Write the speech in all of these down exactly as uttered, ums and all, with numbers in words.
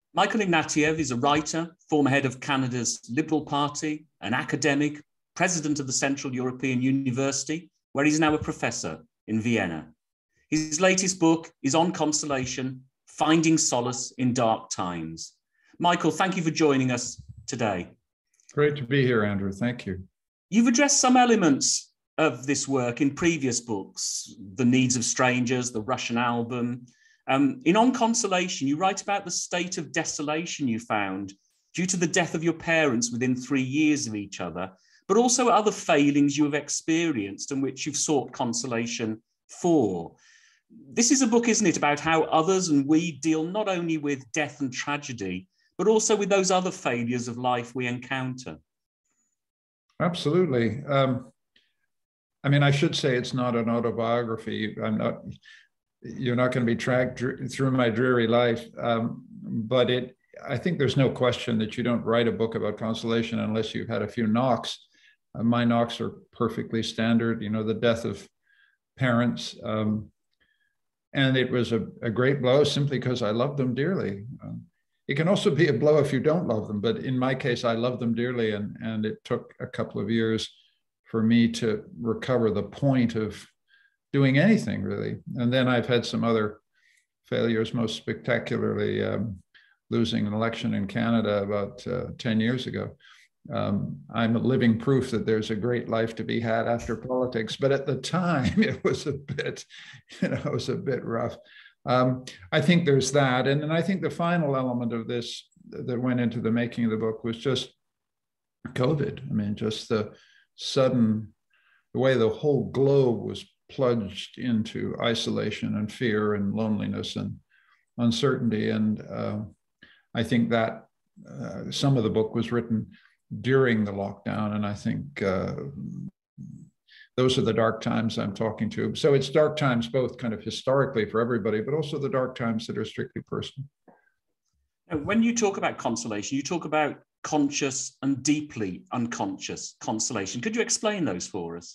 Michael Ignatieff is a writer, former head of Canada's Liberal Party, an academic, president of the Central European University, where he's now a professor in Vienna. His latest book is on Consolation, Finding Solace in Dark Times. Michael, thank you for joining us today. Great to be here, Andrew. Thank you. You've addressed some elements of this work in previous books, The Needs of Strangers, The Russian Album. Um, in On Consolation, you write about the state of desolation you found due to the death of your parents within three years of each other, but also other failings you have experienced and which you've sought consolation for. This is a book, isn't it, about how others and we deal not only with death and tragedy, but also with those other failures of life we encounter. Absolutely. Um, I mean, I should say it's not an autobiography. I'm not, you're not going to be tracked through my dreary life, um, but it, I think there's no question that you don't write a book about consolation unless you've had a few knocks. Uh, my knocks are perfectly standard, you know, the death of parents. Um, and it was a, a great blow simply because I loved them dearly. Um, it can also be a blow if you don't love them, but in my case, I loved them dearly, and, and it took a couple of years for me to recover the point of doing anything, really. And then I've had some other failures, most spectacularly um, losing an election in Canada about uh, ten years ago. Um, I'm a living proof that there's a great life to be had after politics, but at the time it was a bit, you know, it was a bit rough. Um, I think there's that. And then I think the final element of this that went into the making of the book was just COVID. I mean, just the sudden, the way the whole globe was plunged into isolation and fear and loneliness and uncertainty. And uh, I think that uh, some of the book was written during the lockdown. And I think uh, those are the dark times I'm talking to. So it's dark times, both kind of historically for everybody, but also the dark times that are strictly personal. When you talk about consolation, you talk about conscious and deeply unconscious consolation. Could you explain those for us?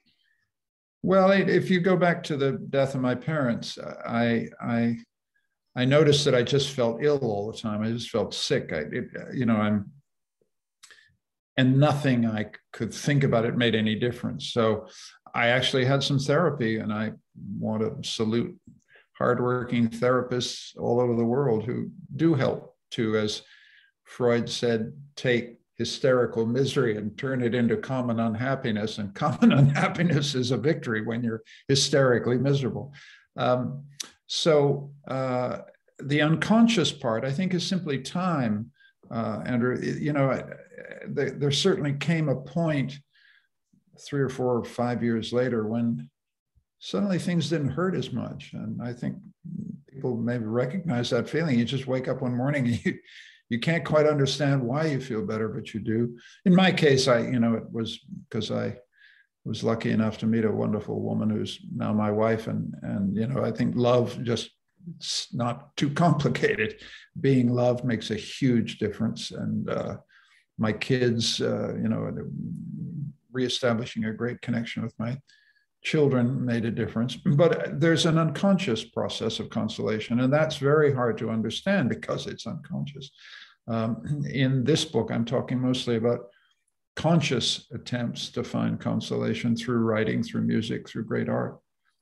Well, if you go back to the death of my parents, I, I, I noticed that I just felt ill all the time. I just felt sick. I, it, you know, I'm, and nothing I could think about it made any difference. So I actually had some therapy, and I want to salute hardworking therapists all over the world who do help to, as Freud said, take hysterical misery and turn it into common unhappiness. And common unhappiness is a victory when you're hysterically miserable. Um, so uh, the unconscious part, I think, is simply time. Uh, Andrew, you know, there, there certainly came a point three or four or five years later when suddenly things didn't hurt as much. And I think people maybe recognize that feeling. You just wake up one morning and you, you can't quite understand why you feel better, but you do. In my case, I, you know, it was because I was lucky enough to meet a wonderful woman who's now my wife. And, and you know, I think love just, it's not too complicated. Being loved makes a huge difference. And uh, my kids, uh, you know, reestablishing a great connection with my children made a difference. But there's an unconscious process of consolation, and that's very hard to understand because it's unconscious. Um, in this book, I'm talking mostly about conscious attempts to find consolation through writing, through music, through great art.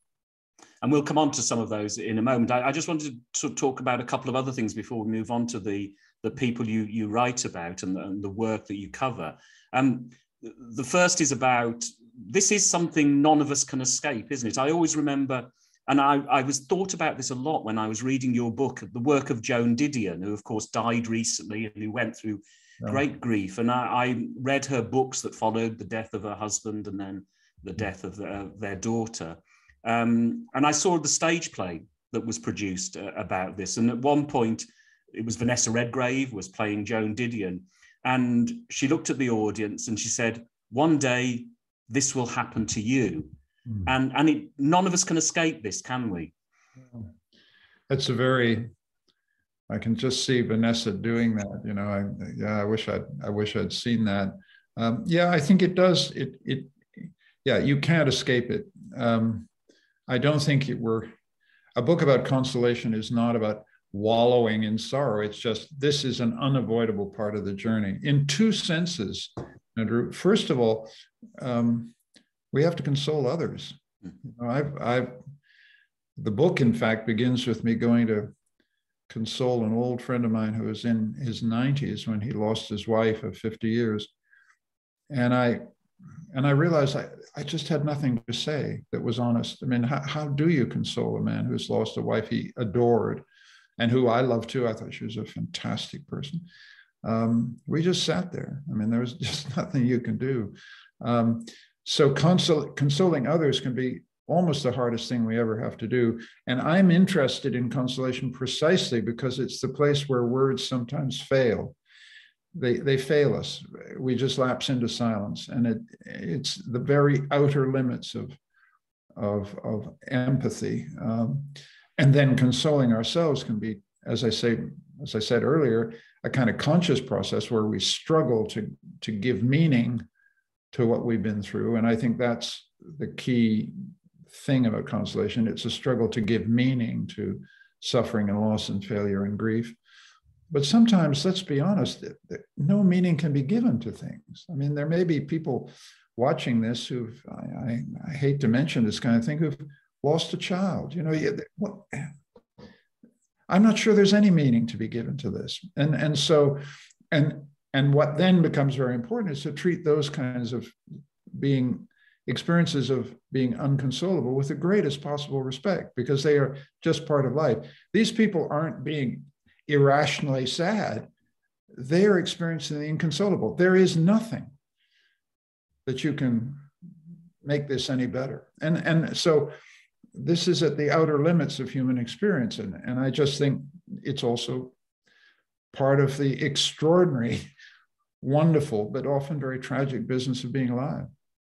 And we'll come on to some of those in a moment. I, I just wanted to talk about a couple of other things before we move on to the, the people you, you write about and the, and the work that you cover. Um, the first is about, this is something none of us can escape, isn't it? I always remember, and I, I was thought about this a lot when I was reading your book, the work of Joan Didion, who of course died recently and who went through yeah. great grief. And I, I read her books that followed the death of her husband and then the death of the, their daughter. Um, and I saw the stage play that was produced uh, about this. And at one point, it was Vanessa Redgrave was playing Joan Didion. And she looked at the audience and she said, one day, this will happen to you. Mm. And, and it, none of us can escape this, can we? That's a very, I can just see Vanessa doing that. You know, I, yeah, I wish I'd, I wish I'd seen that. Um, yeah, I think it does. It, it, yeah, you can't escape it. Um, I don't think it were, a book about consolation is not about wallowing in sorrow. It's just, this is an unavoidable part of the journey in two senses, Andrew. First of all, um, we have to console others. You know, I've, I've, the book, in fact, begins with me going to console an old friend of mine who was in his nineties when he lost his wife of fifty years. And I, and I realized I, I just had nothing to say that was honest. I mean, how, how do you console a man who's lost a wife he adored and who I love too? I thought she was a fantastic person. Um, we just sat there. I mean, there was just nothing you can do. Um, so consol- consoling others can be almost the hardest thing we ever have to do. And I'm interested in consolation precisely because it's the place where words sometimes fail. They, they fail us. We just lapse into silence. And it, it's the very outer limits of, of, of empathy. Um, and then consoling ourselves can be, as I say, as I said earlier, a kind of conscious process where we struggle to, to give meaning to what we've been through. And I think that's the key thing about consolation. It's a struggle to give meaning to suffering and loss and failure and grief. But sometimes, let's be honest, no meaning can be given to things. I mean, there may be people watching this who've, I, I, I hate to mention this kind of thing, who've lost a child. You know, what, I'm not sure there's any meaning to be given to this. And, and so, and, and what then becomes very important is to treat those kinds of being experiences of being unconsolable with the greatest possible respect, because they are just part of life. These people aren't being irrationally sad. They are experiencing the inconsolable. There is nothing that you can make this any better. And, and so this is at the outer limits of human experience. And, and I just think it's also part of the extraordinary, wonderful, but often very tragic business of being alive.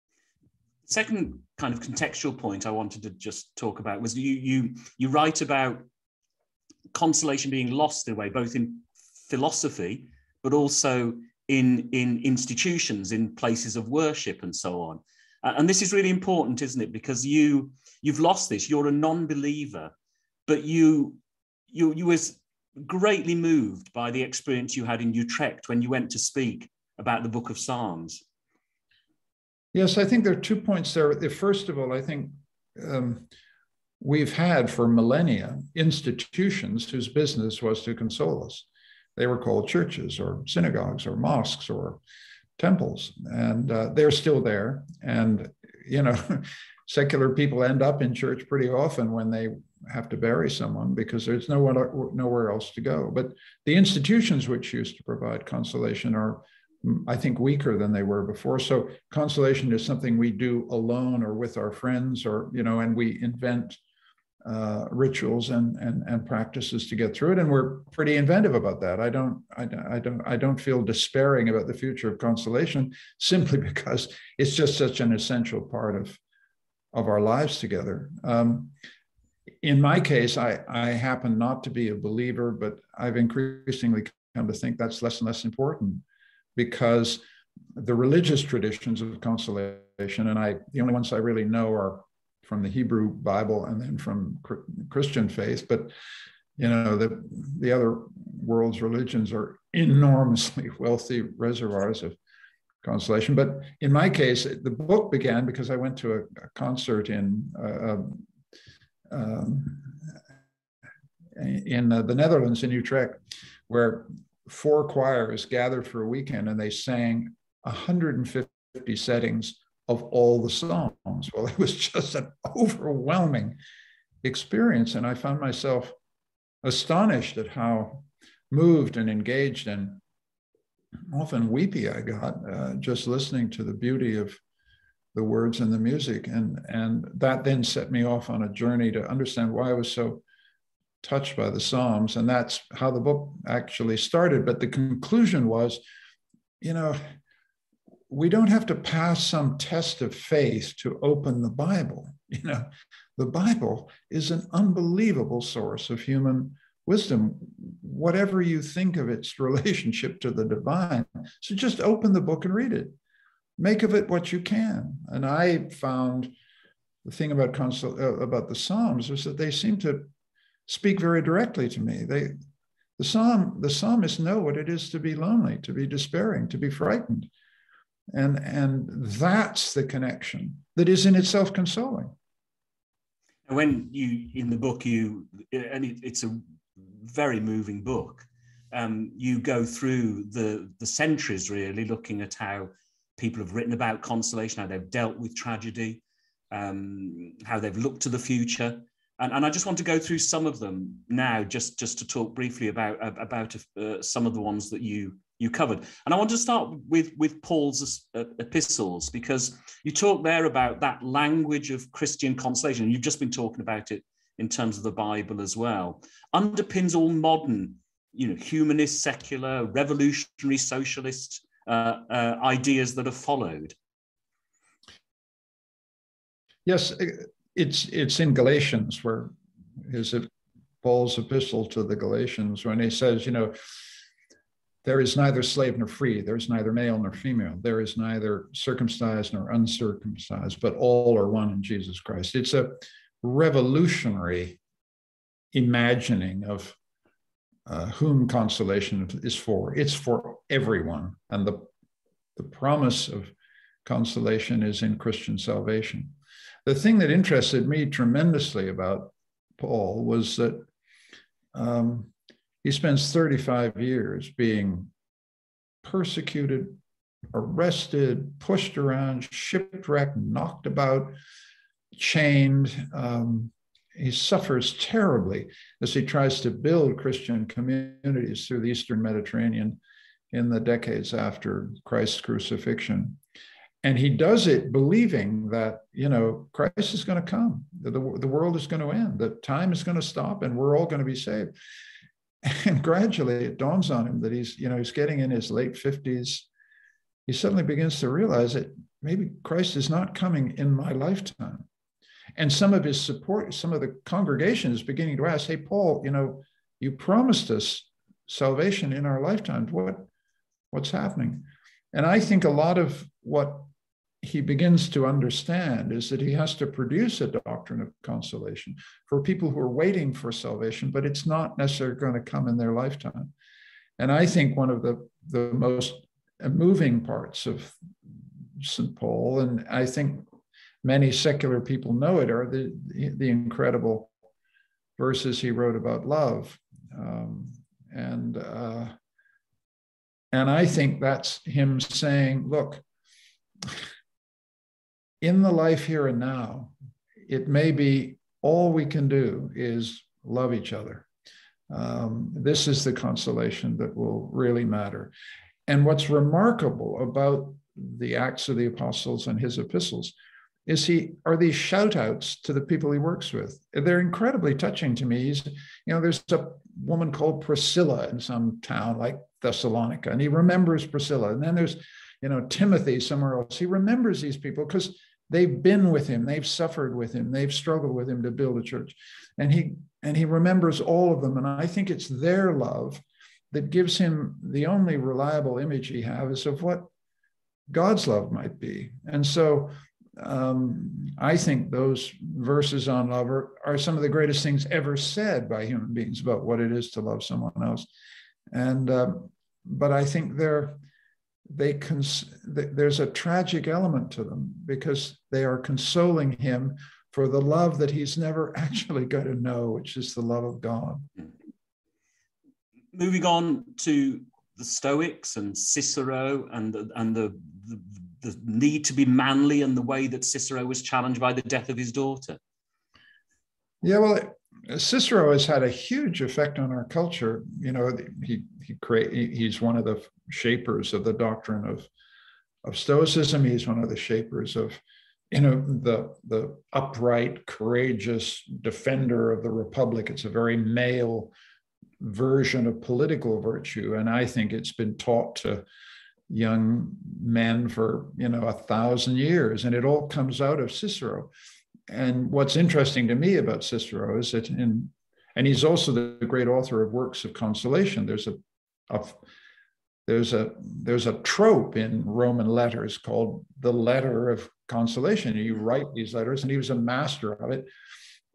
Second kind of contextual point I wanted to just talk about was you you you write about consolation being lost in a way, both in philosophy, but also in, in institutions, in places of worship and so on. Uh, and this is really important, isn't it? Because you, you've lost this, you're a non-believer, but you, you, you was greatly moved by the experience you had in Utrecht when you went to speak about the Book of Psalms. Yes, I think there are two points there. First of all, I think um, we've had for millennia institutions whose business was to console us. They were called churches or synagogues or mosques or temples, and uh, they're still there. And, you know, secular people end up in church pretty often when they have to bury someone because there's no one, nowhere else to go. But the institutions which used to provide consolation are, I think, weaker than they were before. So consolation is something we do alone or with our friends, or, you know, and we invent uh, rituals and, and, and practices to get through it. And we're pretty inventive about that. I don't, I, I don't, I don't feel despairing about the future of consolation simply because it's just such an essential part of, of our lives together. Um, in my case, I, I happen not to be a believer, but I've increasingly come to think that's less and less important, because the religious traditions of consolation, and I, the only ones I really know are from the Hebrew Bible and then from Christian faith, but you know, the, the other world's religions are enormously wealthy reservoirs of consolation. But in my case, the book began because I went to a, a concert in uh, um, in uh, the Netherlands, in Utrecht, where four choirs gathered for a weekend and they sang one hundred fifty settings of all the songs. Well, it was just an overwhelming experience. And I found myself astonished at how moved and engaged and often weepy I got uh, just listening to the beauty of the words and the music. And, and that then set me off on a journey to understand why I was so touched by the Psalms. And that's how the book actually started. But the conclusion was, you know, we don't have to pass some test of faith to open the Bible. You know, the Bible is an unbelievable source of human wisdom, whatever you think of its relationship to the divine. So just open the book and read it. Make of it what you can. And I found the thing about consol- uh, about the Psalms was that they seem to speak very directly to me. They, the psalm, the psalmists know what it is to be lonely, to be despairing, to be frightened. And, and that's the connection that is in itself consoling. When you, in the book, you, and it, it's a very moving book, um, you go through the, the centuries, really, looking at how people have written about consolation, how they've dealt with tragedy, um, how they've looked to the future. And, and I just want to go through some of them now, just, just to talk briefly about, about uh, some of the ones that you, you covered. And I want to start with, with Paul's uh, epistles, because you talk there about that language of Christian consolation, and you've just been talking about it in terms of the Bible as well, underpins all modern, you know, humanist, secular, revolutionary, socialist uh, uh, ideas that have followed. Yes, it's it's in Galatians, where is it Paul's epistle to the Galatians, when he says, you know, there is neither slave nor free, there is neither male nor female, there is neither circumcised nor uncircumcised, but all are one in Jesus Christ. It's a revolutionary imagining of uh, whom consolation is for. It's for everyone. And the, the promise of consolation is in Christian salvation. The thing that interested me tremendously about Paul was that um, he spends thirty-five years being persecuted, arrested, pushed around, shipwrecked, knocked about, chained. Um, he suffers terribly as he tries to build Christian communities through the Eastern Mediterranean in the decades after Christ's crucifixion. And he does it believing that, you know, Christ is going to come, the, the world is going to end, that time is going to stop, and we're all going to be saved. And gradually it dawns on him that he's, you know, he's getting in his late fifties. He suddenly begins to realize that maybe Christ is not coming in my lifetime. And some of his support, some of the congregation is beginning to ask, hey, Paul, you know, you promised us salvation in our lifetime. What, what's happening? And I think a lot of what he begins to understand is that he has to produce a doctrine of consolation for people who are waiting for salvation, but it's not necessarily going to come in their lifetime. And I think one of the, the most moving parts of Saint Paul, and I think many secular people know it, are the, the incredible verses he wrote about love. Um, and uh, And I think that's him saying, look, in the life here and now, it may be all we can do is love each other. Um, this is the consolation that will really matter. And what's remarkable about the Acts of the Apostles and his epistles is he are these shout outs to the people he works with. They're incredibly touching to me. He's, you know, there's a woman called Priscilla in some town like Thessalonica, and he remembers Priscilla. And then there's, you know, Timothy somewhere else. He remembers these people because they've been with him, they've suffered with him, they've struggled with him to build a church. And he and he remembers all of them. And I think it's their love that gives him the only reliable image he has of what God's love might be. And so um, I think those verses on love are, are some of the greatest things ever said by human beings about what it is to love someone else. And uh, but I think they're they cons- there's a tragic element to them because they are consoling him for the love that he's never actually got to know, which is the love of God. Moving on to the Stoics and Cicero and the, and the, the the need to be manly and the way that Cicero was challenged by the death of his daughter. Yeah, well, Cicero has had a huge effect on our culture. You know, he he create he's one of the shapers of the doctrine of of Stoicism. He's one of the shapers of, you know, the the upright, courageous defender of the Republic. It's a very male version of political virtue, and I think it's been taught to young men for, you know, a thousand years, and it all comes out of Cicero. And what's interesting to me about Cicero is that in, and he's also the great author of works of consolation. There's a, a there's a there's a trope in Roman letters called the letter of consolation. You write these letters, and he was a master of it.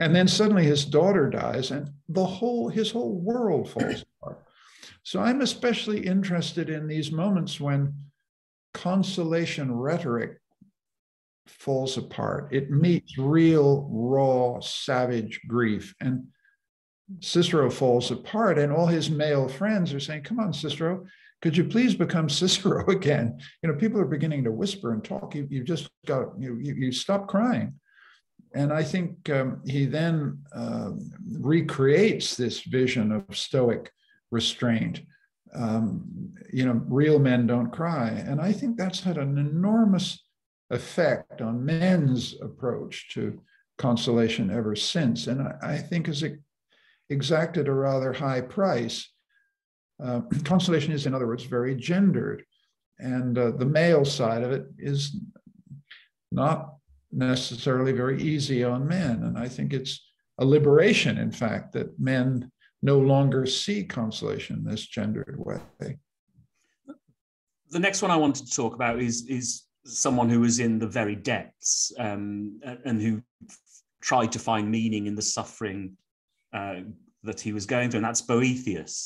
And then suddenly his daughter dies, and the whole his whole world falls apart. So I'm especially interested in these moments when consolation rhetoric falls apart. It meets real, raw, savage grief. And Cicero falls apart, and all his male friends are saying, come on, Cicero, could you please become Cicero again? You know, people are beginning to whisper and talk. You, you just got, you, you, you stop crying. And I think um, he then uh, recreates this vision of Stoic restraint. Um, you know, real men don't cry. And I think that's had an enormous effect on men's approach to consolation ever since. And I, I think has exacted a rather high price. Uh, consolation is, in other words, very gendered. And uh, the male side of it is not necessarily very easy on men. And I think it's a liberation, in fact, that men no longer see consolation in this gendered way. The next one I wanted to talk about is, is someone who was in the very depths um, and who tried to find meaning in the suffering uh, that he was going through, and that's Boethius.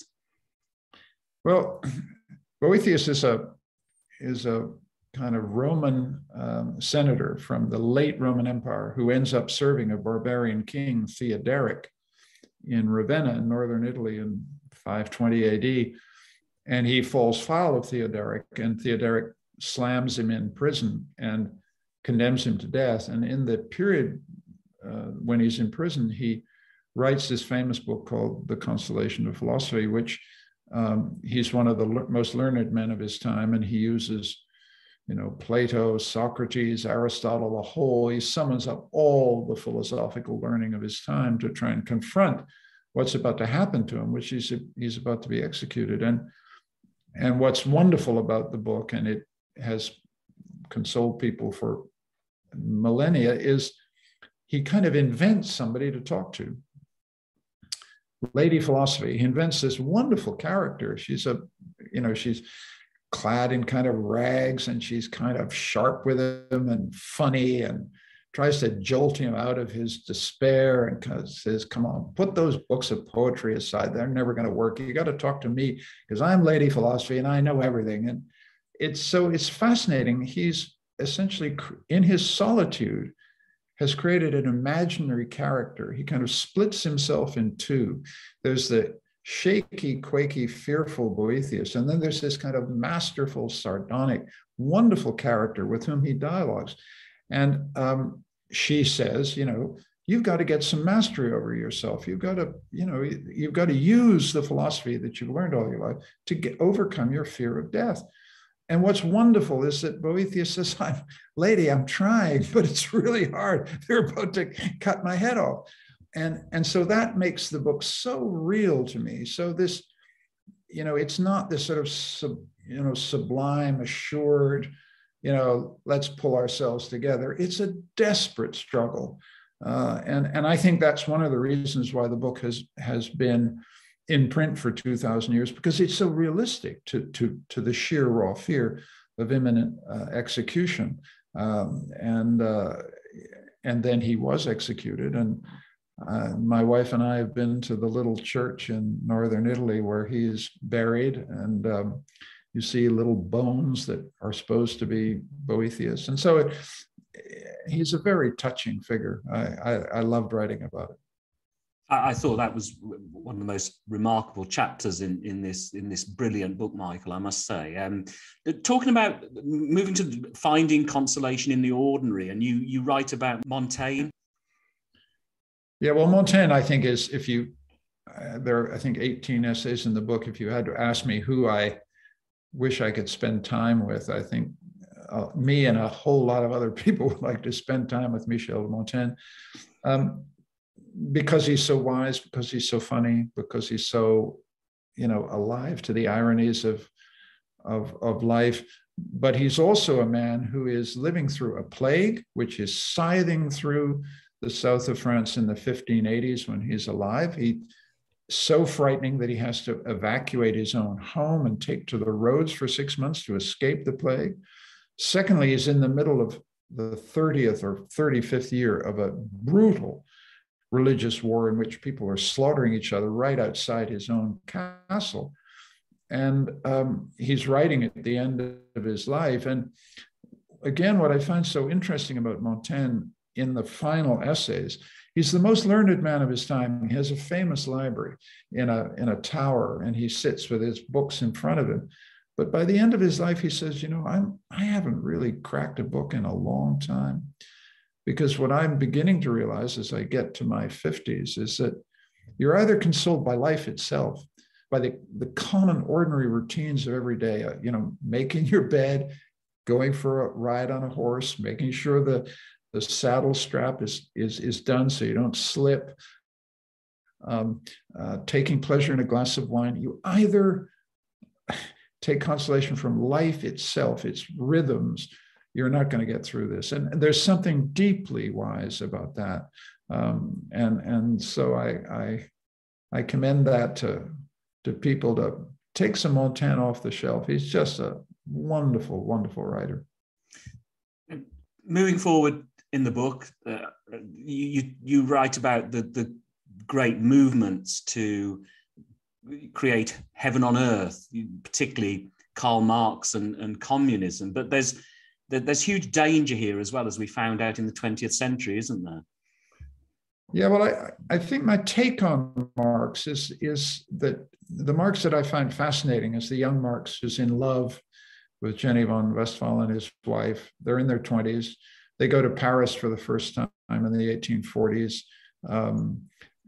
Well, Boethius is a, is a kind of Roman um, senator from the late Roman Empire who ends up serving a barbarian king, Theodoric, in Ravenna in northern Italy in five twenty A D. And he falls foul of Theodoric, and Theodoric slams him in prison and condemns him to death. And in the period uh, when he's in prison, he writes this famous book called The Consolation of Philosophy, which um, he's one of the le- most learned men of his time, and he uses you know, Plato, Socrates, Aristotle, the whole, he summons up all the philosophical learning of his time to try and confront what's about to happen to him, which he's, he's about to be executed. And, and what's wonderful about the book, and it has consoled people for millennia, is he kind of invents somebody to talk to. Lady Philosophy, he invents this wonderful character. She's a, you know, she's clad in kind of rags, and she's kind of sharp with him and funny and tries to jolt him out of his despair and kind of says, come on, put those books of poetry aside. They're never going to work. You got to talk to me because I'm Lady Philosophy and I know everything. And it's so it's fascinating. He's essentially in his solitude has created an imaginary character. He kind of splits himself in two. There's the shaky, quaky, fearful Boethius. And then there's this kind of masterful, sardonic, wonderful character with whom he dialogues. And um, she says, you know, you've got to get some mastery over yourself. You've got to, you know, you've got to use the philosophy that you've learned all your life to get, overcome your fear of death. And what's wonderful is that Boethius says, I'm, lady, I'm trying, but it's really hard. They're about to cut my head off. And, and so that makes the book so real to me. So this, you know, it's not this sort of, sub, you know, sublime, assured, you know, let's pull ourselves together. It's a desperate struggle. Uh, and, and I think that's one of the reasons why the book has, has been in print for two thousand years, because it's so realistic to, to, to the sheer raw fear of imminent uh, execution. Um, and, uh, and then he was executed. And Uh, my wife and I have been to the little church in northern Italy where he is buried, and um, you see little bones that are supposed to be Boethius. And so it, he's a very touching figure. I, I, I loved writing about it. I, I thought that was one of the most remarkable chapters in, in this in this brilliant book, Michael, I must say. Um, talking about moving to finding consolation in the ordinary, and you you write about Montaigne. Yeah, well, Montaigne, I think, is, if you, uh, there are, I think, eighteen essays in the book. If you had to ask me who I wish I could spend time with, I think uh, me and a whole lot of other people would like to spend time with Michel de Montaigne, um, because he's so wise, because he's so funny, because he's so, you know, alive to the ironies of, of, of life. But he's also a man who is living through a plague, which is scything through the south of France in the fifteen eighties when he's alive. He so frightening that he has to evacuate his own home and take to the roads for six months to escape the plague. Secondly, he's in the middle of the thirtieth or thirty-fifth year of a brutal religious war in which people are slaughtering each other right outside his own castle. And um, he's writing at the end of his life. And again, what I find so interesting about Montaigne in the final essays, he's the most learned man of his time. He has a famous library in a, in a tower, and he sits with his books in front of him. But by the end of his life, he says, you know, I'm, I haven't really cracked a book in a long time. Because what I'm beginning to realize as I get to my fifties is that you're either consoled by life itself, by the, the common, ordinary routines of every day, uh, you know, making your bed, going for a ride on a horse, making sure the, the saddle strap is, is, is done so you don't slip, um, uh, taking pleasure in a glass of wine. You either take consolation from life itself, its rhythms. You're not going to get through this. And there's something deeply wise about that. Um, and, and so I, I, I commend that to, to people to take some Montaigne off the shelf. He's just a wonderful, wonderful writer. Moving forward in the book, uh, you, you write about the, the great movements to create heaven on earth, particularly Karl Marx and, and communism. But there's there's huge danger here as well, as we found out in the twentieth century, isn't there? Yeah, well, I, I think my take on Marx is, is that the Marx that I find fascinating is the young Marx who's in love with Jenny von Westphal, his wife. They're in their twenties. They go to Paris for the first time in the eighteen forties. Um,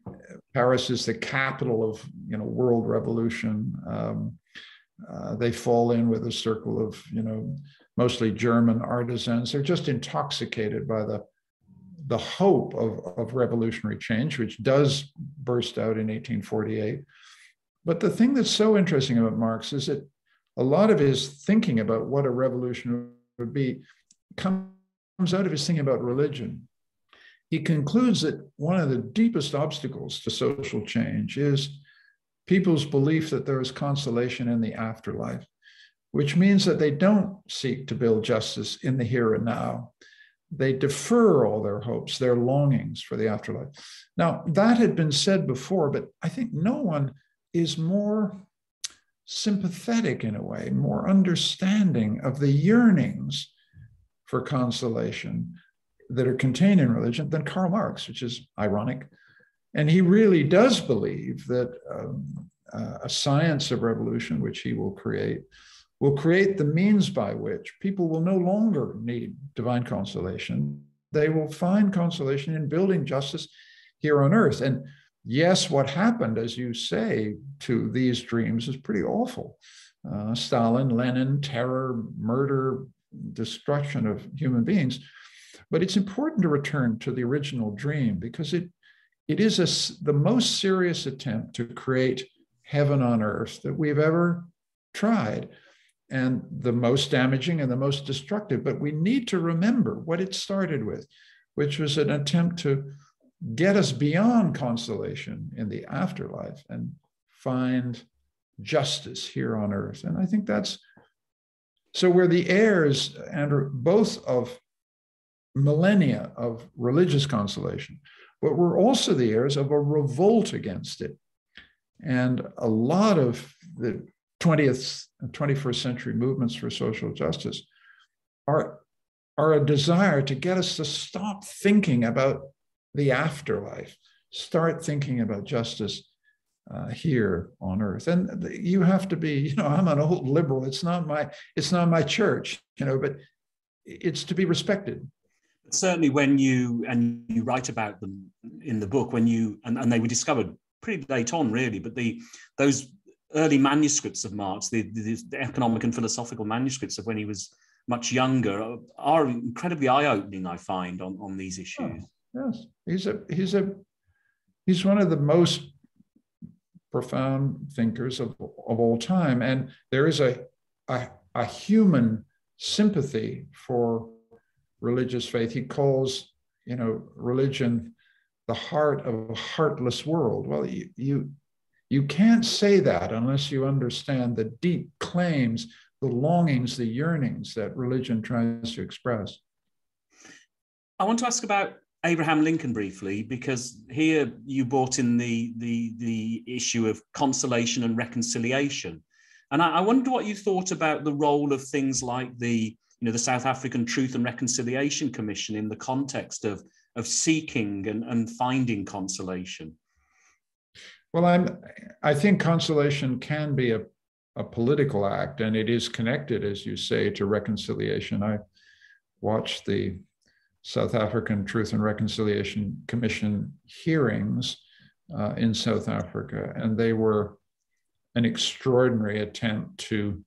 Paris is the capital of, you know, world revolution. Um, uh, they fall in with a circle of, you know, mostly German artisans. They're just intoxicated by the, the hope of, of revolutionary change, which does burst out in eighteen forty-eight. But the thing that's so interesting about Marx is that a lot of his thinking about what a revolution would be comes out of his thinking about religion. He concludes that one of the deepest obstacles to social change is people's belief that there is consolation in the afterlife, which means that they don't seek to build justice in the here and now. They defer all their hopes, their longings for the afterlife. Now, that had been said before, but I think no one is more sympathetic in a way, more understanding of the yearnings for consolation that are contained in religion than Karl Marx, which is ironic. And he really does believe that um, uh, a science of revolution, which he will create, will create the means by which people will no longer need divine consolation. They will find consolation in building justice here on earth. And yes, what happened, as you say, to these dreams is pretty awful. Uh, Stalin, Lenin, terror, murder, destruction of human beings. But it's important to return to the original dream because it, it is a, the most serious attempt to create heaven on earth that we've ever tried, and the most damaging and the most destructive. But we need to remember what it started with, which was an attempt to get us beyond consolation in the afterlife and find justice here on earth. And I think that's, so we're the heirs, Andrew, both of millennia of religious consolation, but we're also the heirs of a revolt against it. And a lot of the twentieth and twenty-first century movements for social justice are, are a desire to get us to stop thinking about the afterlife, start thinking about justice uh, here on earth. And you have to be, you know, I'm an old liberal. It's not my, it's not my church, you know, but it's to be respected. Certainly when you, and you write about them in the book, when you, and, and they were discovered pretty late on really, but the, those early manuscripts of Marx, the, the, the economic and philosophical manuscripts of when he was much younger are, are incredibly eye-opening, I find, on, on these issues. Oh, yes, he's a, he's a, he's one of the most profound thinkers of, of all time. And there is a, a, a human sympathy for religious faith. He calls, you know, religion the heart of a heartless world. Well, you, you, you can't say that unless you understand the deep claims, the longings, the yearnings that religion tries to express. I want to ask about Abraham Lincoln briefly, because here you brought in the, the, the issue of consolation and reconciliation. And I, I wonder what you thought about the role of things like the, you know, the South African Truth and Reconciliation Commission in the context of, of seeking and, and finding consolation. Well, I'm, I think consolation can be a, a political act, and it is connected, as you say, to reconciliation. I watched the South African Truth and Reconciliation Commission hearings uh, in South Africa, and they were an extraordinary attempt to,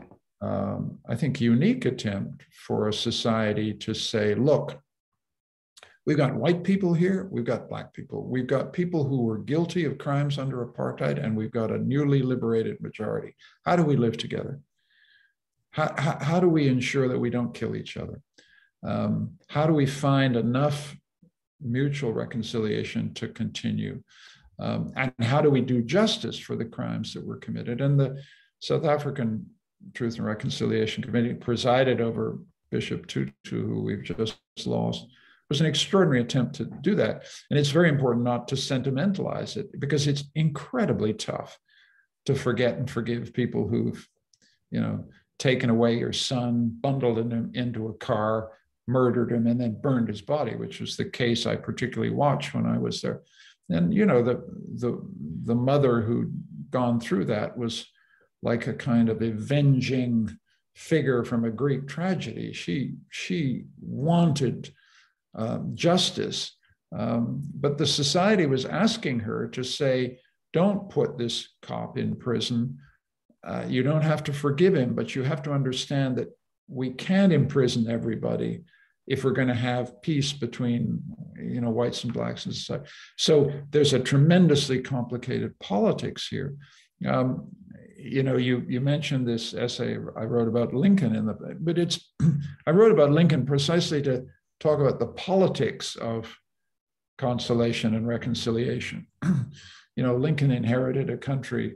um, I think, unique attempt for a society to say, look, we've got white people here, we've got black people, we've got people who were guilty of crimes under apartheid, and we've got a newly liberated majority. How do we live together? How, how, how do we ensure that we don't kill each other? Um, how do we find enough mutual reconciliation to continue? Um, and how do we do justice for the crimes that were committed? And the South African Truth and Reconciliation Committee, presided over Bishop Tutu, who we've just lost, was an extraordinary attempt to do that. And it's very important not to sentimentalize it, because it's incredibly tough to forget and forgive people who've, you know, taken away your son, bundled him into a car, murdered him, and then burned his body, which was the case I particularly watched when I was there. And, you know, the, the, the mother who'd gone through that was like a kind of avenging figure from a Greek tragedy. She, she wanted um, justice, um, but the society was asking her to say, don't put this cop in prison. Uh, you don't have to forgive him, but you have to understand that we can't imprison everybody if we're going to have peace between, you know, whites and blacks and such. So there's a tremendously complicated politics here. Um, you know, you you mentioned this essay I wrote about Lincoln in the, but it's, I wrote about Lincoln precisely to talk about the politics of consolation and reconciliation. You know, Lincoln inherited a country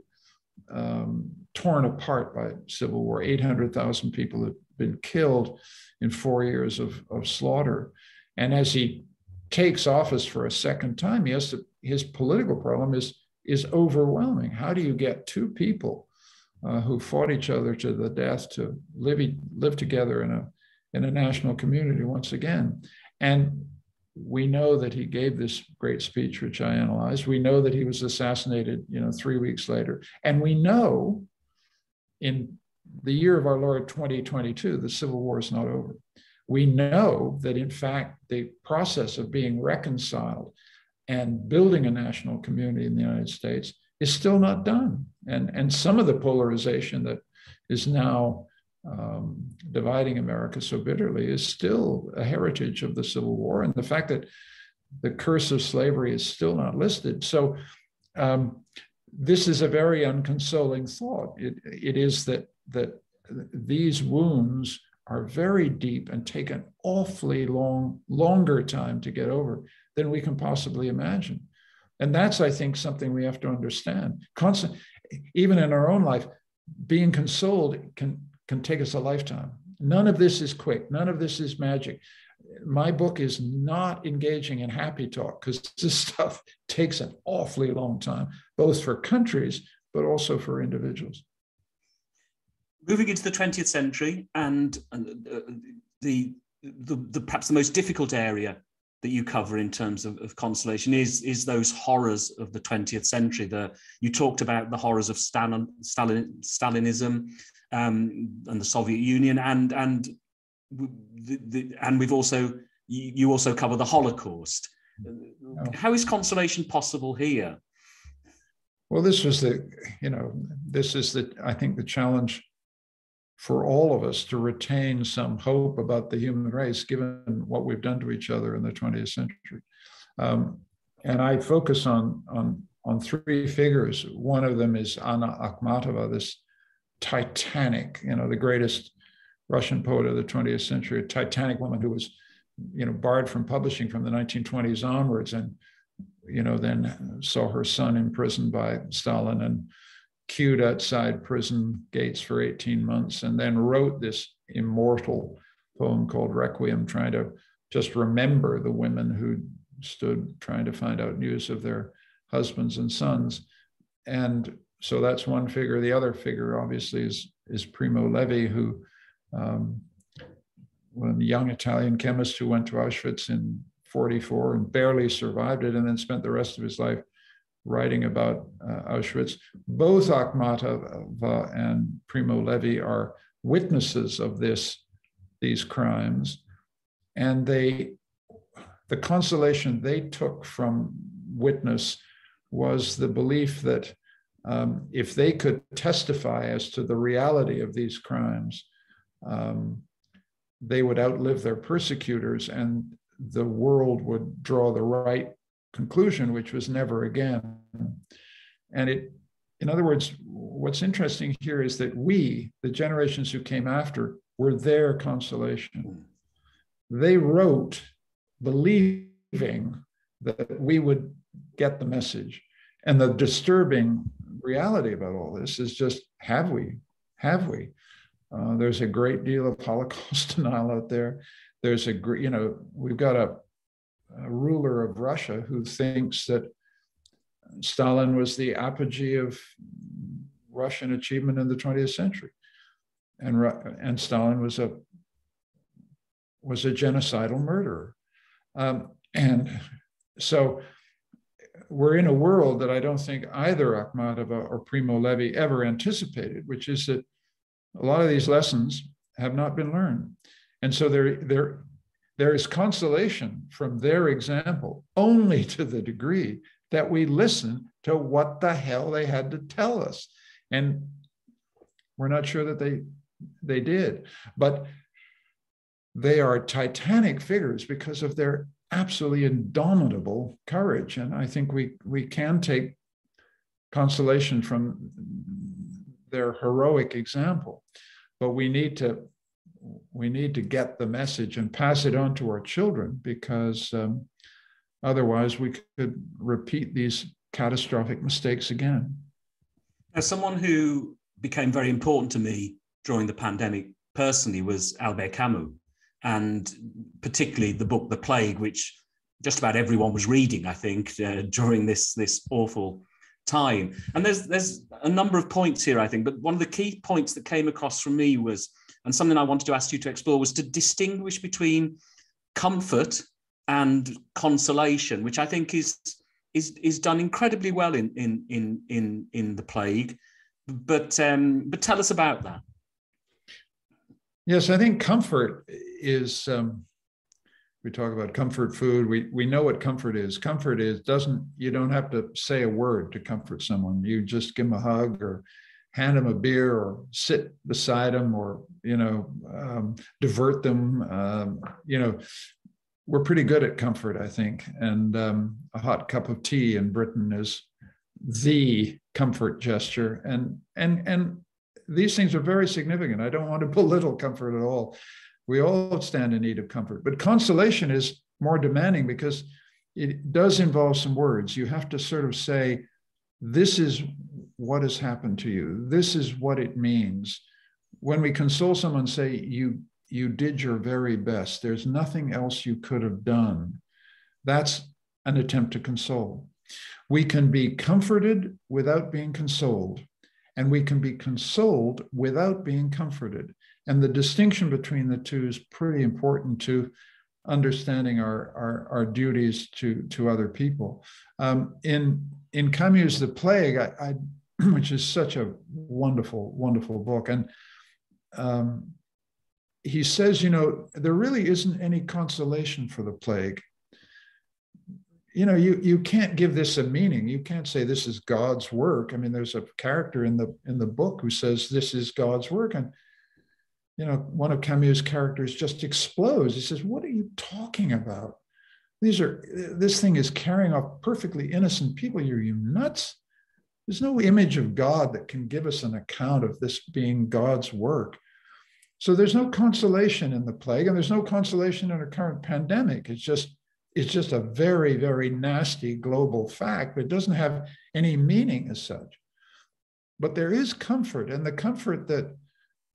um, torn apart by civil war. eight hundred thousand people had been killed in four years of, of slaughter. And as he takes office for a second time, he has to, his political problem is, is overwhelming. How do you get two people uh, who fought each other to the death to live, live together in a, in a national community once again? And we know that he gave this great speech, which I analyzed. We know that he was assassinated, you know, three weeks later. And we know in the year of our Lord twenty twenty-two, the Civil War is not over. We know that, in fact, the process of being reconciled and building a national community in the United States is still not done. And, and some of the polarization that is now um, dividing America so bitterly is still a heritage of the Civil War, and the fact that the curse of slavery is still not listed. So um, this is a very unconsoling thought. It, it is that, that these wounds are very deep and take an awfully long, longer time to get over than we can possibly imagine. And that's, I think, something we have to understand. Constant, even in our own life, being consoled can, can take us a lifetime. None of this is quick. None of this is magic. My book is not engaging in happy talk, because this stuff takes an awfully long time, both for countries, but also for individuals. Moving into the twentieth century, and uh, the, the, the perhaps the most difficult area that you cover in terms of, of consolation is, is those horrors of the twentieth century. The, you talked about the horrors of Stalin, Stalin, Stalinism um, and the Soviet Union, and, and, the, the, and we've also, you, you also cover the Holocaust. Oh. How is consolation possible here? Well, this was the, you know, this is the, I think, the challenge for all of us to retain some hope about the human race, given what we've done to each other in the twentieth century. Um, and I focus on, on, on three figures. One of them is Anna Akhmatova, this titanic, you know, the greatest Russian poet of the twentieth century, a titanic woman who was, you know, barred from publishing from the nineteen twenties onwards, and, you know, then saw her son imprisoned by Stalin and queued outside prison gates for eighteen months, and then wrote this immortal poem called Requiem, trying to just remember the women who stood trying to find out news of their husbands and sons. And so that's one figure. The other figure, obviously, is, is Primo Levi, who, um, one young Italian chemist who went to Auschwitz in forty-four and barely survived it, and then spent the rest of his life writing about uh, Auschwitz. Both Akhmatova and Primo Levi are witnesses of this, these crimes. And they, the consolation they took from witness was the belief that um, if they could testify as to the reality of these crimes, um, they would outlive their persecutors and the world would draw the right conclusion, which was never again. And it, in other words, what's interesting here is that we, the generations who came after, were their consolation. They wrote believing that we would get the message. And the disturbing reality about all this is just, have we? Have we? Uh, there's a great deal of Holocaust denial out there. There's a, you know, we've got a, a ruler of Russia who thinks that Stalin was the apogee of Russian achievement in the twentieth century. And, and Stalin was a, was a genocidal murderer. Um, and so we're in a world that I don't think either Akhmatova or Primo Levi ever anticipated, which is that a lot of these lessons have not been learned. And so there, there, there is consolation from their example only to the degree that we listen to what the hell they had to tell us. And we're not sure that they, they did, but they are titanic figures because of their absolutely indomitable courage. And I think we, we can take consolation from their heroic example, but we need to, we need to get the message and pass it on to our children, because um, otherwise we could repeat these catastrophic mistakes again. As someone who became very important to me during the pandemic personally was Albert Camus, and particularly the book The Plague, which just about everyone was reading, I think, uh, during this, this awful time. And there's, there's a number of points here, I think, but one of the key points that came across from me was, and something I wanted to ask you to explore, was to distinguish between comfort and consolation, which I think is, is, is done incredibly well in, in, in, in, in The Plague. But, um, but tell us about that. Yes, I think comfort is, um, we talk about comfort food. We, we know what comfort is. Comfort is, doesn't, you don't have to say a word to comfort someone. You just give them a hug or hand them a beer or sit beside them or, you know, um, divert them. Um, you know, we're pretty good at comfort, I think. And um, a hot cup of tea in Britain is the comfort gesture. And, and, and, these things are very significant. I don't want to belittle comfort at all. We all stand in need of comfort, but consolation is more demanding because it does involve some words. You have to sort of say, this is what has happened to you. This is what it means. When we console someone, say, you, you did your very best. There's nothing else you could have done. That's an attempt to console. We can be comforted without being consoled. And we can be consoled without being comforted. And the distinction between the two is pretty important to understanding our, our, our duties to, to other people. Um, in, in Camus' The Plague, I, I, which is such a wonderful, wonderful book, and um, he says, you know, there really isn't any consolation for the plague. You know, you, you can't give this a meaning. You can't say this is God's work. I mean, there's a character in the in the book who says this is God's work. And, you know, one of Camus' characters just explodes. He says, what are you talking about? These are, this thing is carrying off perfectly innocent people. You're you nuts? There's no image of God that can give us an account of this being God's work. So there's no consolation in the plague, and there's no consolation in a current pandemic. It's just, It's just a very, very nasty global fact, but it doesn't have any meaning as such. But there is comfort, and the comfort that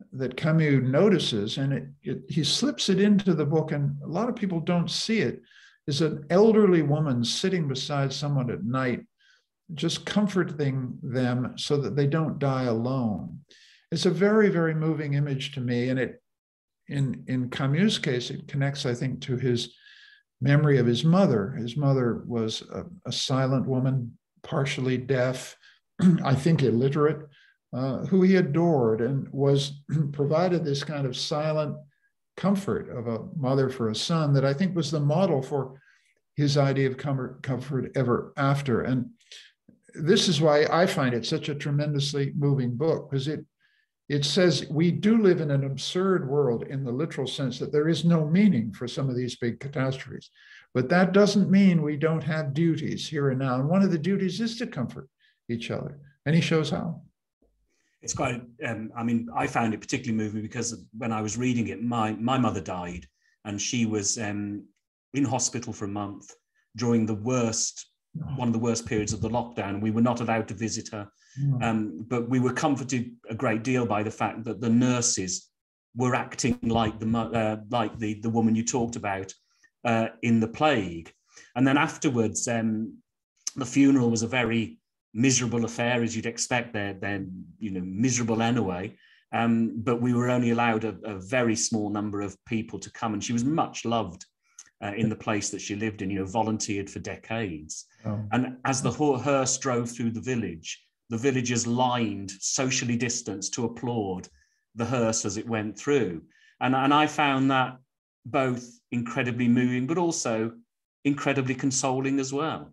that Camus notices, and it, it, he slips it into the book, and a lot of people don't see it, is an elderly woman sitting beside someone at night, just comforting them so that they don't die alone. It's a very, very moving image to me. And it, in, in Camus' case, it connects, I think, to his memory of his mother. His mother was a, a silent woman, partially deaf, I think illiterate, uh, who he adored and was provided this kind of silent comfort of a mother for a son that I think was the model for his idea of comfort, comfort ever after. And this is why I find it such a tremendously moving book, because it it says we do live in an absurd world in the literal sense that there is no meaning for some of these big catastrophes. But that doesn't mean we don't have duties here and now. And one of the duties is to comfort each other. And he shows how. It's quite, um, I mean, I found it particularly moving because when I was reading it, my, my mother died, and she was um, in hospital for a month during the worst, one of the worst periods of the lockdown. We were not allowed to visit her. Um, but we were comforted a great deal by the fact that the nurses were acting like the uh, like the, the woman you talked about uh, in the plague. And then afterwards, um, the funeral was a very miserable affair, as you'd expect. They're, they're you know, miserable anyway. Um, but we were only allowed a, a very small number of people to come. And she was much loved uh, in the place that she lived in, you know, volunteered for decades. Oh. And as the hearse drove through the village, the villagers lined, socially distanced, to applaud the hearse as it went through. And, and I found that both incredibly moving, but also incredibly consoling as well.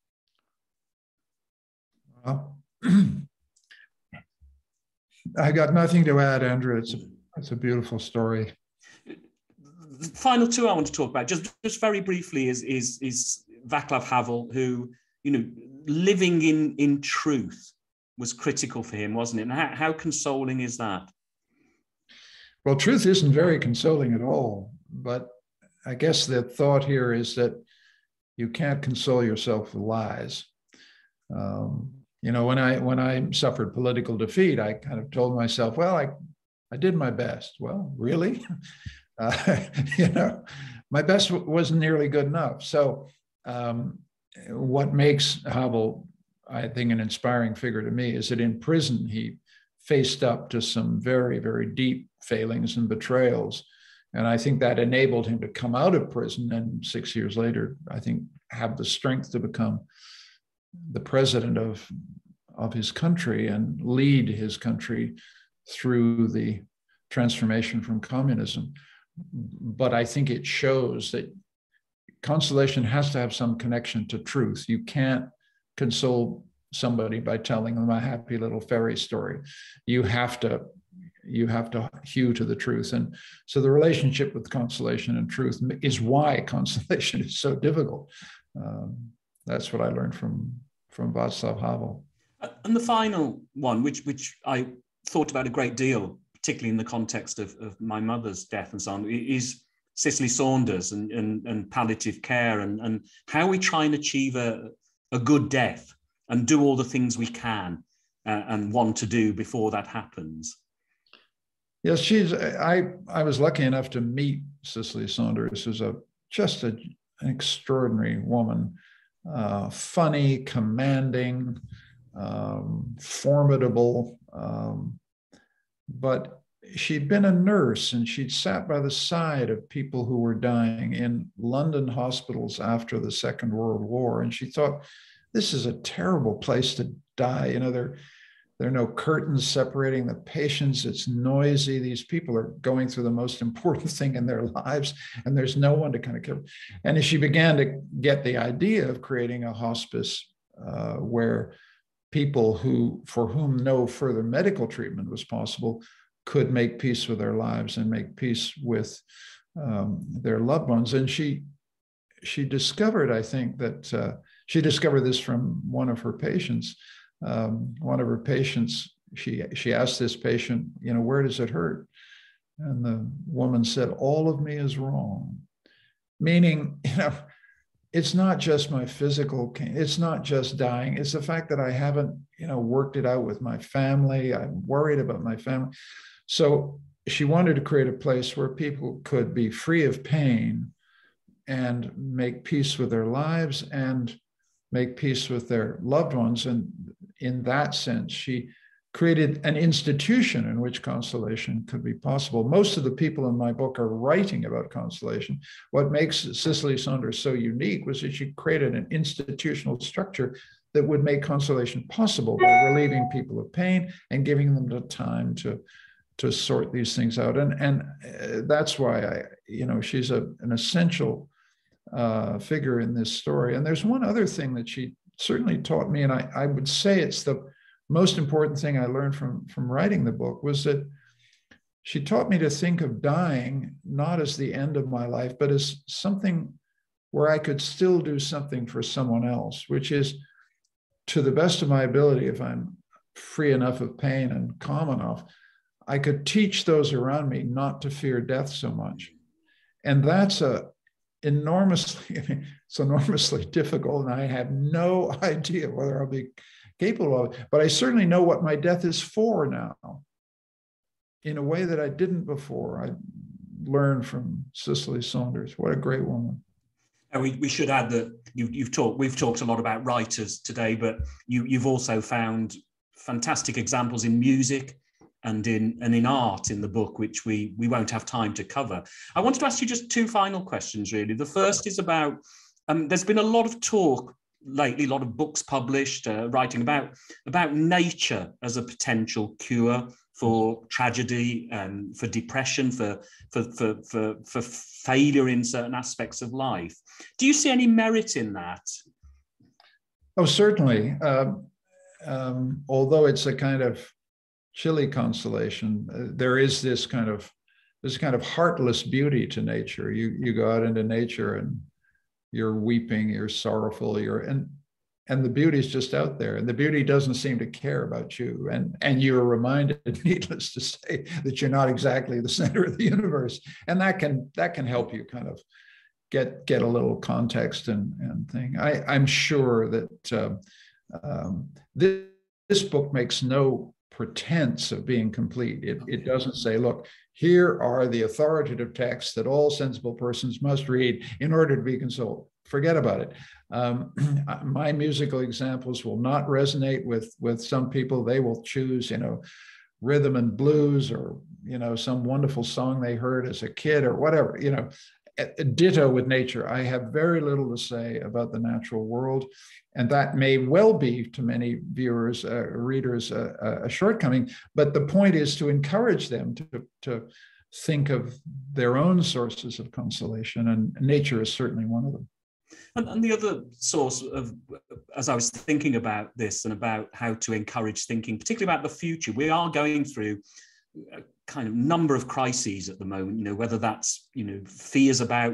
Well, I got nothing to add, Andrew. It's a, it's a beautiful story. The final two I want to talk about, just, just very briefly, is, is, is Václav Havel, who, you know, living in, in truth was critical for him, wasn't it? And how, how consoling is that? Well, truth isn't very consoling at all, but I guess the thought here is that you can't console yourself with lies. Um, you know, when I when I suffered political defeat, I kind of told myself, well, I, I did my best. Well, really? uh, you know, my best wasn't nearly good enough. So um, what makes Havel, I think, an inspiring figure to me is that in prison, he faced up to some very, very deep failings and betrayals. And I think that enabled him to come out of prison and six years later, I think, have the strength to become the president of, of his country and lead his country through the transformation from communism. But I think it shows that consolation has to have some connection to truth. You can't console somebody by telling them a happy little fairy story. You have to, you have to hew to the truth. And so the relationship with consolation and truth is why consolation is so difficult. Um, that's what I learned from, from Václav Havel. And the final one, which, which I thought about a great deal, particularly in the context of, of my mother's death and so on, is Cicely Saunders and, and, and palliative care, and, and how we try and achieve a, a good death and do all the things we can uh, and want to do before that happens. Yes, she's, I, I was lucky enough to meet Cicely Saunders, who's a, just a, an extraordinary woman, uh, funny, commanding, um, formidable, um, but she'd been a nurse and she'd sat by the side of people who were dying in London hospitals after the Second World War. And she thought, this is a terrible place to die. You know, there, there are no curtains separating the patients. It's noisy. These people are going through the most important thing in their lives, and there's no one to kind of care. And as she began to get the idea of creating a hospice uh, where people who, for whom no further medical treatment was possible, could make peace with their lives and make peace with um, their loved ones. And she, she discovered, I think, that uh, she discovered this from one of her patients. Um, one of her patients, she, she asked this patient, you know, where does it hurt? And the woman said, all of me is wrong. Meaning, you know, it's not just my physical, it's not just dying. It's the fact that I haven't, you know, worked it out with my family. I'm worried about my family. So she wanted to create a place where people could be free of pain and make peace with their lives and make peace with their loved ones. And in that sense, she created an institution in which consolation could be possible. Most of the people in my book are writing about consolation. What makes Cicely Saunders so unique was that she created an institutional structure that would make consolation possible by relieving people of pain and giving them the time to, to sort these things out. And, and that's why I, you know, she's a, an essential uh, figure in this story. And there's one other thing that she certainly taught me, and I, I would say it's the most important thing I learned from, from writing the book, was that she taught me to think of dying not as the end of my life, but as something where I could still do something for someone else, which is, to the best of my ability, if I'm free enough of pain and calm enough, I could teach those around me not to fear death so much. And that's a enormously, it's enormously difficult, and I have no idea whether I'll be capable of it, but I certainly know what my death is for now in a way that I didn't before. I learned from Cicely Saunders. What a great woman. And we, we should add that you, you've talked, we've talked a lot about writers today, but you, you've also found fantastic examples in music and in and in art in the book, which we, we won't have time to cover. I wanted to ask you just two final questions, really. The first is about, um, there's been a lot of talk lately, a lot of books published, uh, writing about, about nature as a potential cure for tragedy and for depression, for, for, for, for, for failure in certain aspects of life. Do you see any merit in that? Oh, certainly. Um, um, although it's a kind of chilly consolation, uh, there is this kind of this kind of heartless beauty to nature. You you go out into nature and you're weeping, you're sorrowful, you're and and the beauty is just out there, and the beauty doesn't seem to care about you. And and you're reminded, needless to say, that you're not exactly the center of the universe, and that can that can help you kind of get get a little context and and thing. I I'm sure that uh, um, this this book makes no pretense of being complete. It it doesn't say, look, here are the authoritative texts that all sensible persons must read in order to be consoled. Forget about it. Um, my musical examples will not resonate with, with some people. They will choose, you know, rhythm and blues, or, you know, some wonderful song they heard as a kid, or whatever, you know. Ditto with nature. I have very little to say about the natural world, and that may well be to many viewers, uh, readers, uh, a shortcoming. But the point is to encourage them to, to think of their own sources of consolation, and nature is certainly one of them. And, and the other source of, as I was thinking about this and about how to encourage thinking, particularly about the future, we are going through a kind of number of crises at the moment, you know, whether that's, you know, fears about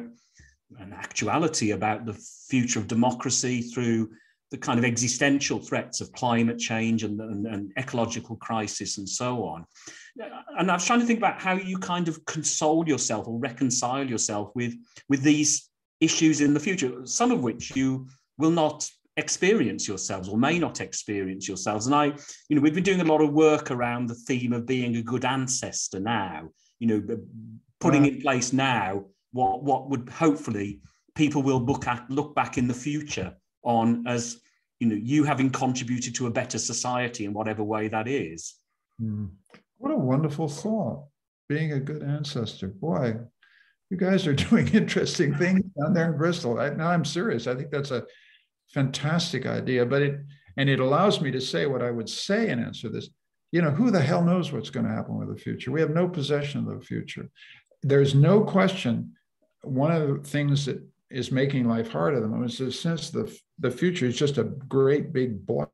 an actuality about the future of democracy, through the kind of existential threats of climate change and, and, and ecological crisis and so on. And I was trying to think about how you kind of console yourself or reconcile yourself with, with these issues in the future, some of which you will not experience yourselves or may not experience yourselves. And I, you know, we've been doing a lot of work around the theme of being a good ancestor now, you know, putting in place now what, what would hopefully people will look at, look back in the future on as, you know, you having contributed to a better society in whatever way that is. Mm. What a wonderful thought, being a good ancestor. Boy, you guys are doing interesting things down there in Bristol. I, now I'm serious. I think that's a fantastic idea, but it, and it allows me to say what I would say in answer to this. You know, who the hell knows what's going to happen with the future? We have no possession of the future. There's no question. One of the things that is making life hard at the moment is the sense the, the future is just a great big black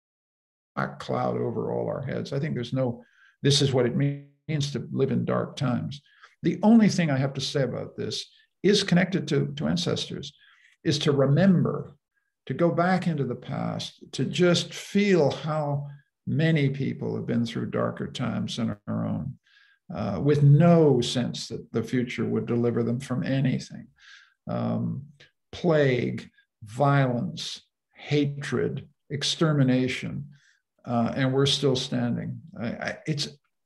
cloud over all our heads. I think there's no, this is what it means to live in dark times. The only thing I have to say about this is connected to, to ancestors, is to remember, to go back into the past, to just feel how many people have been through darker times than our own, uh, with no sense that the future would deliver them from anything. Um, plague, violence, hatred, extermination, uh, and we're still standing. I, I, it's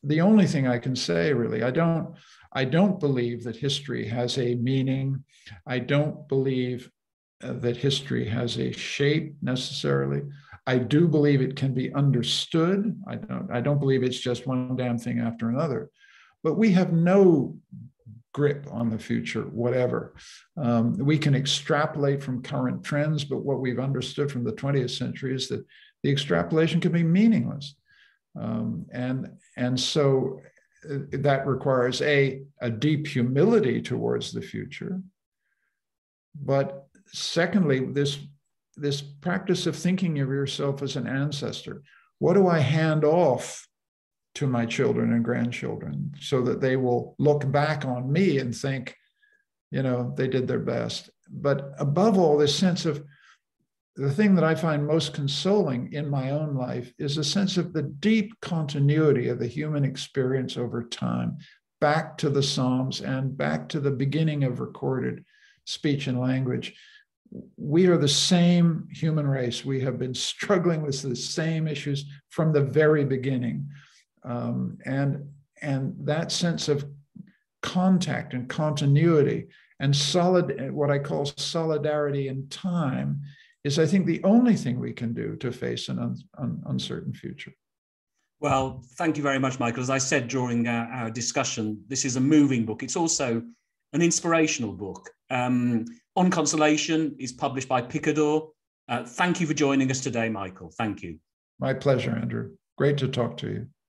the only thing I can say, really. I don't, I don't believe that history has a meaning. I don't believe uh, that history has a shape necessarily. I do believe it can be understood. I don't, I don't believe it's just one damn thing after another. But we have no grip on the future, whatever. Um, we can extrapolate from current trends, but what we've understood from the twentieth century is that the extrapolation can be meaningless. Um, and, and so that requires a, a deep humility towards the future. But secondly, this, this practice of thinking of yourself as an ancestor. What do I hand off to my children and grandchildren so that they will look back on me and think, you know, they did their best? But above all, this sense of, the thing that I find most consoling in my own life is a sense of the deep continuity of the human experience over time, back to the Psalms and back to the beginning of recorded speech and language. We are the same human race. We have been struggling with the same issues from the very beginning. Um, and, and that sense of contact and continuity and solid, what I call solidarity in time, is, I think, the only thing we can do to face an un, un, uncertain future. Well, thank you very much, Michael. As I said during our, our discussion, this is a moving book. It's also an inspirational book. Um, On Consolation is published by Picador. Uh, thank you for joining us today, Michael. Thank you. My pleasure, Andrew. Great to talk to you.